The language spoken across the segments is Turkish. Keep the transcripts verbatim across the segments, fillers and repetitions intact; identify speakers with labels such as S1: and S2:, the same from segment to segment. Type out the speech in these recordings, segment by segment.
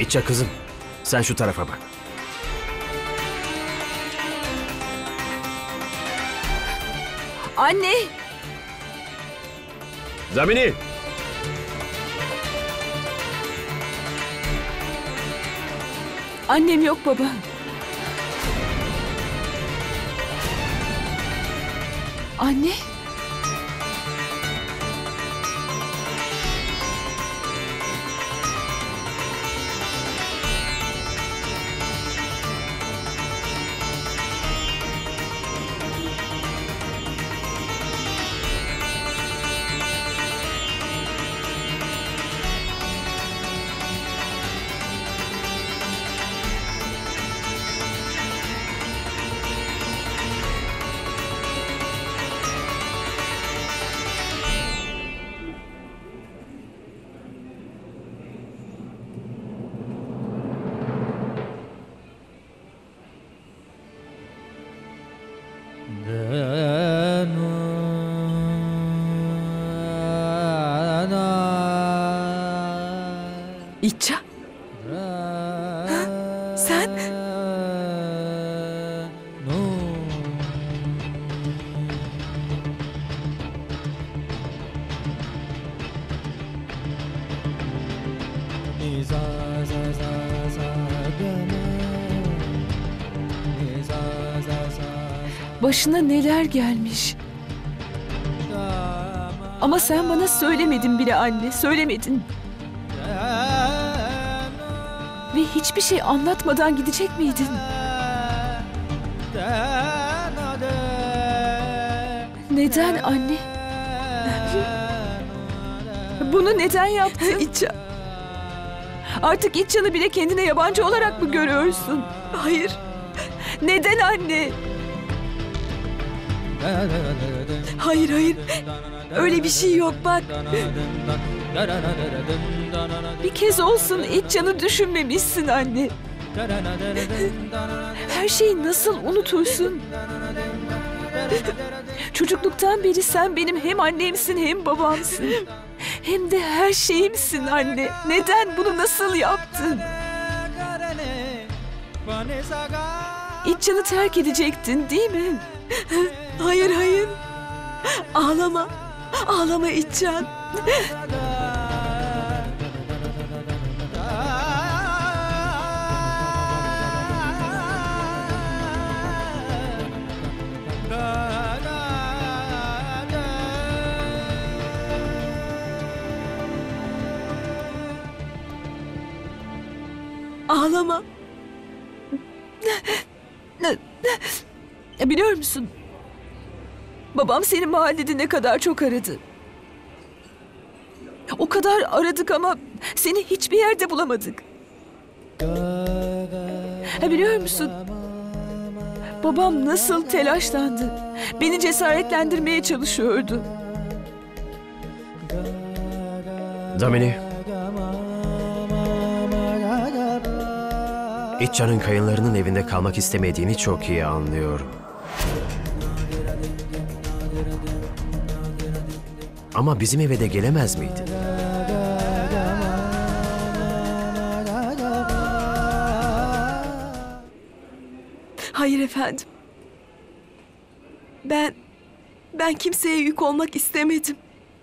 S1: İtça kızım, sen şu tarafa bak.
S2: Anne!
S1: Damini!
S2: Annem yok baba. Anne? İtça? Ha, sen? Başına neler gelmiş? Ama sen bana söylemedin bile anne, söylemedin. Ve hiçbir şey anlatmadan gidecek miydin? Neden anne? Bunu neden yaptın? İtça. Artık İtça'nı bile kendine yabancı olarak mı görüyorsun? Hayır. Neden anne? Hayır hayır. Öyle bir şey yok bak. Bir kez olsun İtça'nı düşünmemişsin anne. Her şeyi nasıl unutursun? Çocukluktan beri sen benim hem annemsin hem babamsın. Hem de her şeyimsin anne. Neden bunu nasıl yaptın? İtça'nı terk edecektin değil mi? Hayır hayır. Ağlama. Ağlama İtçan. Ağlama. Biliyor musun? Babam seni mahallede ne kadar çok aradı. O kadar aradık ama seni hiçbir yerde bulamadık. Ha, biliyor musun? Babam nasıl telaşlandı. Beni cesaretlendirmeye çalışıyordu.
S1: Damini. İtça'nın kayınlarının evinde kalmak istemediğini çok iyi anlıyorum. Ama bizim eve de gelemez miydi?
S2: Hayır efendim. Ben, ben kimseye yük olmak istemedim.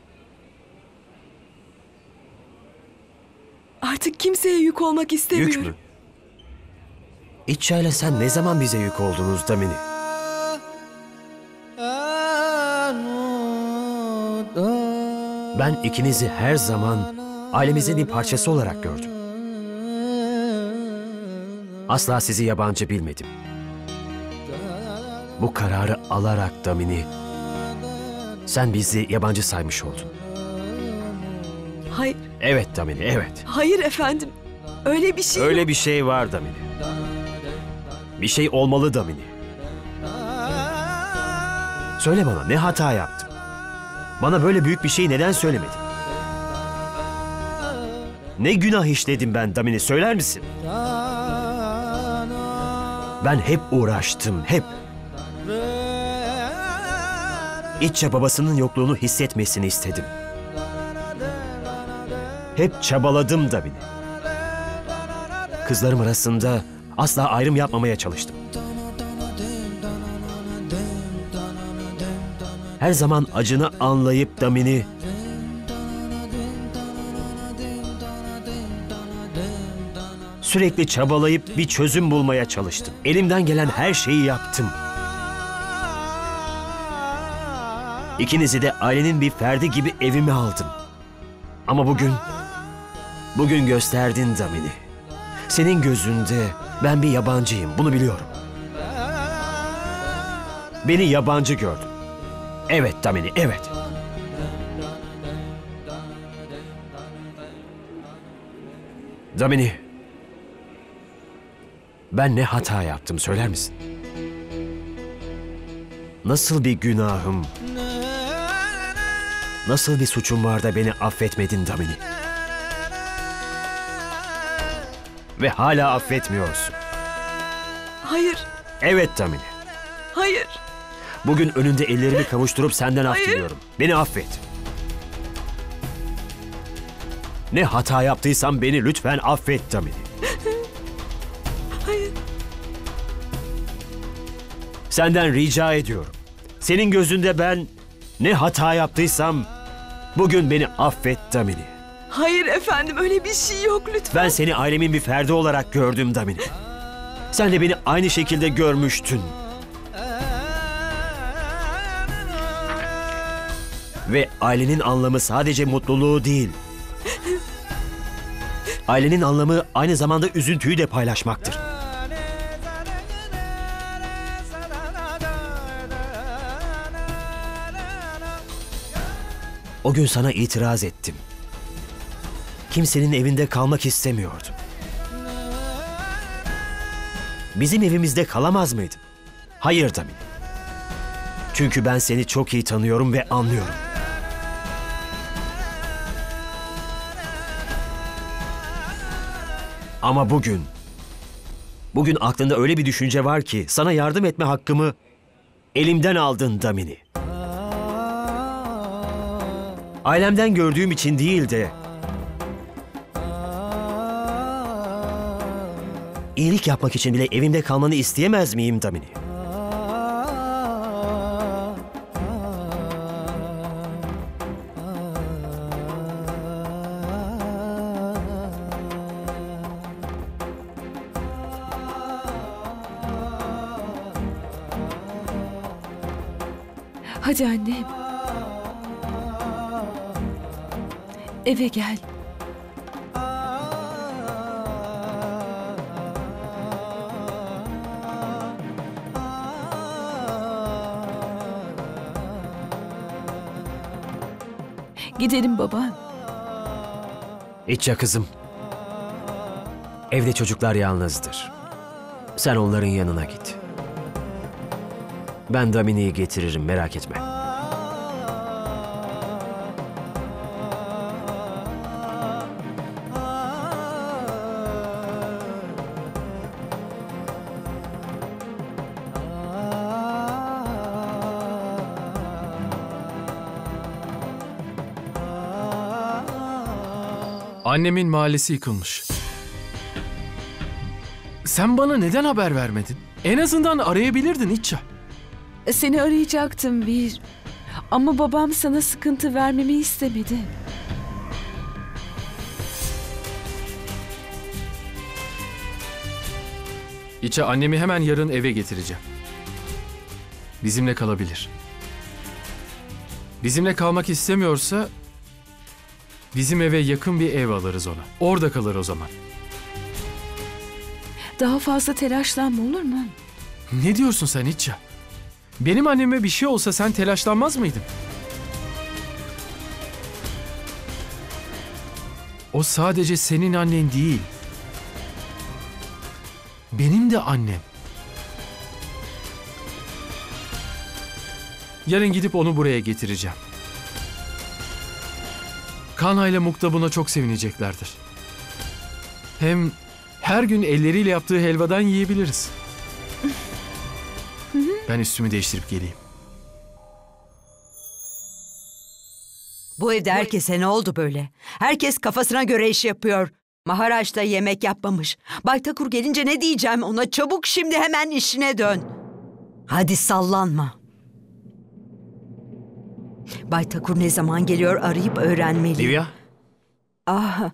S2: Artık kimseye yük olmak istemiyorum.
S1: Yük mü? İtça'yla sen ne zaman bize yük oldunuz Damini? Ben ikinizi her zaman ailemizin bir parçası olarak gördüm. Asla sizi yabancı bilmedim. Bu kararı alarak Damini, sen bizi yabancı saymış oldun.
S2: Hayır.
S1: Evet Damini, evet.
S2: Hayır efendim. Öyle bir şey
S1: Öyle
S2: yok.
S1: bir şey var Damini. Bir şey olmalı Damini. Söyle bana, ne hata yaptım? Bana böyle büyük bir şeyi neden söylemedin? Ne günah işledim ben Damini, söyler misin? Ben hep uğraştım, hep. İtça babasının yokluğunu hissetmesini istedim. Hep çabaladım Damini. kızlarım arasında asla ayrım yapmamaya çalıştım. Her zaman acını anlayıp Damini, sürekli çabalayıp bir çözüm bulmaya çalıştım. Elimden gelen her şeyi yaptım. İkinizi de ailenin bir ferdi gibi evime aldım. Ama bugün, bugün gösterdin Damini. Senin gözünde ben bir yabancıyım, bunu biliyorum. Beni yabancı gördün. Evet Damini, evet. Damini, ben ne hata yaptım söyler misin? Nasıl bir günahım, nasıl bir suçum var da beni affetmedin Damini? Ve hala affetmiyorsun.
S2: Hayır,
S1: Evet Damini.
S2: hayır.
S1: Bugün önünde ellerimi kavuşturup senden af
S2: Hayır.
S1: diliyorum. Beni affet. Ne hata yaptıysam beni lütfen affet Damini.
S2: Hayır.
S1: Senden rica ediyorum. Senin gözünde ben ne hata yaptıysam bugün beni affet Damini.
S2: Hayır efendim, öyle bir şey yok lütfen.
S1: Ben seni ailemin bir ferdi olarak gördüm Damini. Sen de beni aynı şekilde görmüştün. Ve ailenin anlamı sadece mutluluğu değil. Ailenin anlamı aynı zamanda üzüntüyü de paylaşmaktır. O gün sana itiraz ettim. Kimsenin evinde kalmak istemiyordum. Bizim evimizde kalamaz mıydın? Hayır Damini. Çünkü ben seni çok iyi tanıyorum ve anlıyorum. Ama bugün, bugün aklında öyle bir düşünce var ki sana yardım etme hakkımı elimden aldın Damini. Ailemden gördüğüm için değil de iyilik yapmak için bile evimde kalmanı isteyemez miyim Damini?
S2: Hadi annem. Eve gel. Gidelim baba.
S1: İtça kızım. Evde çocuklar yalnızdır. Sen onların yanına git. Ben Damini'yi getiririm, merak etme.
S3: Annemin mahallesi yıkılmış. Sen bana neden haber vermedin? En azından arayabilirdin İtça.
S2: Seni arayacaktım bir. Ama babam sana sıkıntı vermemi istemedi.
S3: İtça, annemi hemen yarın eve getireceğim. Bizimle kalabilir. Bizimle kalmak istemiyorsa bizim eve yakın bir ev alırız ona. Orada kalır o zaman.
S2: Daha fazla telaşlanma, olur mu?
S3: Ne diyorsun sen İtça? Benim anneme bir şey olsa sen telaşlanmaz mıydın? O sadece senin annen değil. Benim de annem. Yarın gidip onu buraya getireceğim. Kana ile Mukta buna çok sevineceklerdir. Hem her gün elleriyle yaptığı helvadan yiyebiliriz. Ben üstümü değiştirip geleyim.
S4: Bu evde herkese ne oldu böyle? Herkes kafasına göre iş yapıyor. Maharaj da yemek yapmamış. Bay Takur gelince ne diyeceğim ona? Çabuk şimdi hemen işine dön. Hadi sallanma. Bay Takur ne zaman geliyor arayıp öğrenmeliyim.
S1: Divya,
S4: Ah.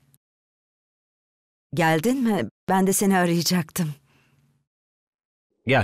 S4: Geldin mi? Ben de seni arayacaktım.
S1: gel.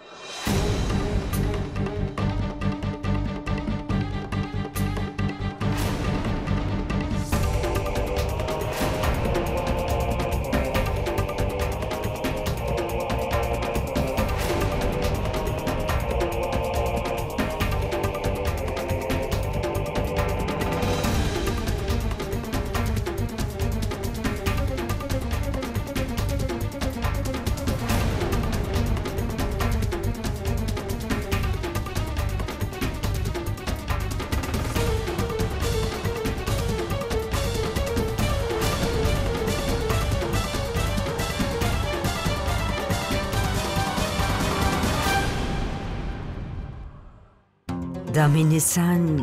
S4: Damini sen...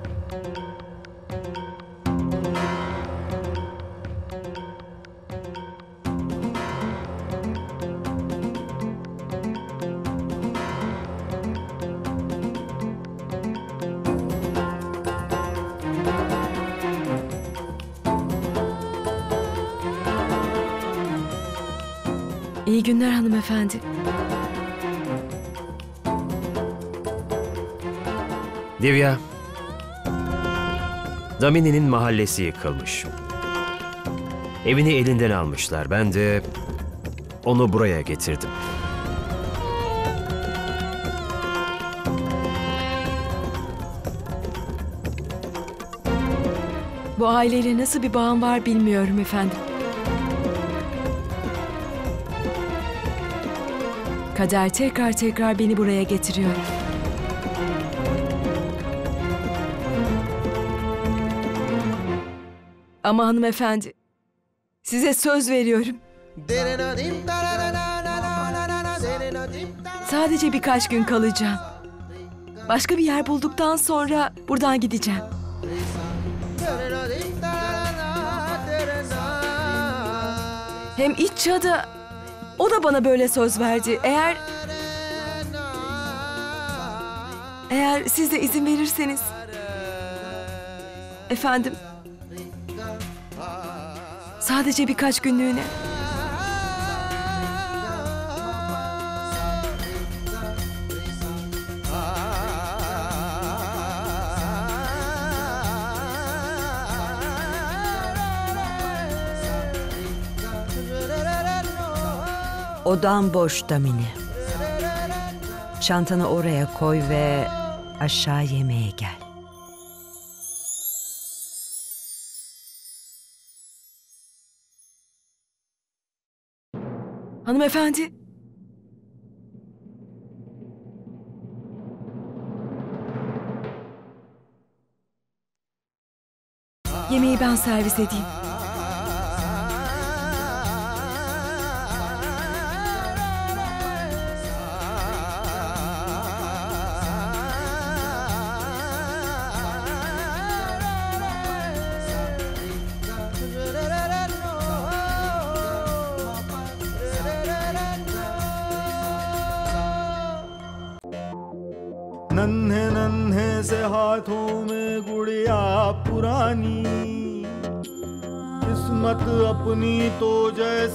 S2: İyi günler hanımefendi.
S1: Divya, Damini'nin mahallesi yıkılmış. Evini elinden almışlar. Ben de onu buraya getirdim.
S2: Bu aileyle nasıl bir bağım var bilmiyorum efendim. Kader tekrar tekrar beni buraya getiriyor. Ama hanımefendi, size söz veriyorum. Sadece birkaç gün kalacağım. Başka bir yer bulduktan sonra buradan gideceğim. Hem İtça da, o da bana böyle söz verdi. Eğer... Eğer siz de izin verirseniz... Efendim... Sadece birkaç günlüğüne.
S4: Odan boş Damini. Çantanı oraya koy ve aşağı yemeğe gel.
S2: Hanımefendi. Yemeği ben servis edeyim.
S5: नन्हे नन्हे से हाथों में गुड़िया पुरानी किस्मत अपनी तो जैसे